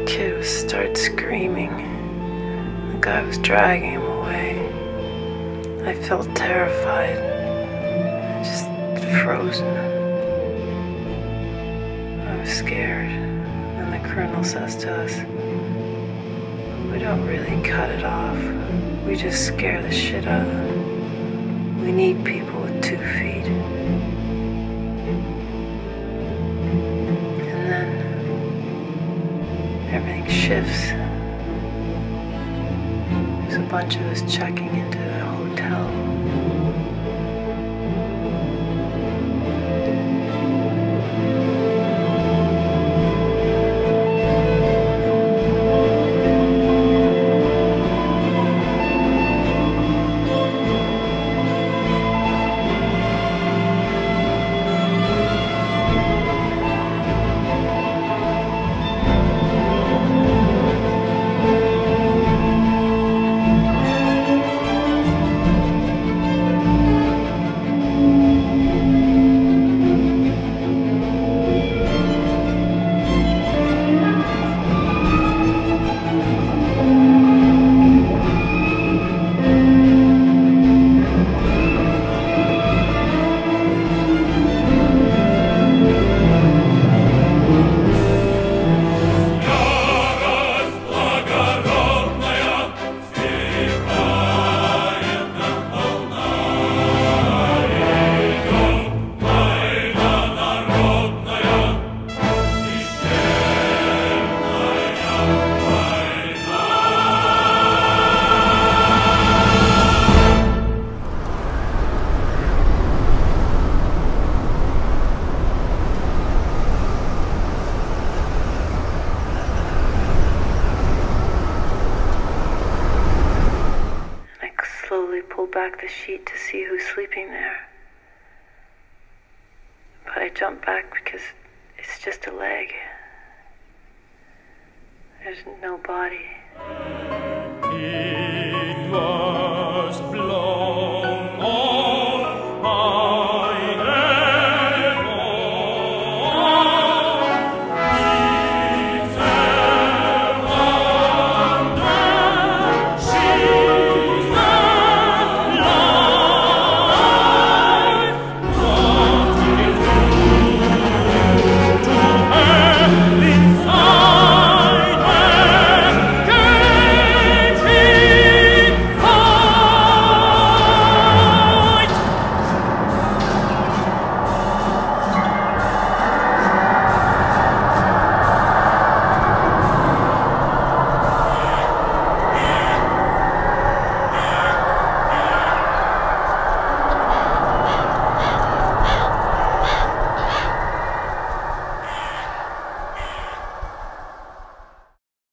kid would start screaming. The guy was dragging him away. I felt terrified, just frozen. I was scared. And the colonel says to us, "We don't really cut it off. We just scare the shit out of them. We need people with 2 feet." And then everything shifts. There's a bunch of us checking into a hotel. Back the sheet to see who's sleeping there. But I jump back because it's just a leg. There's no body.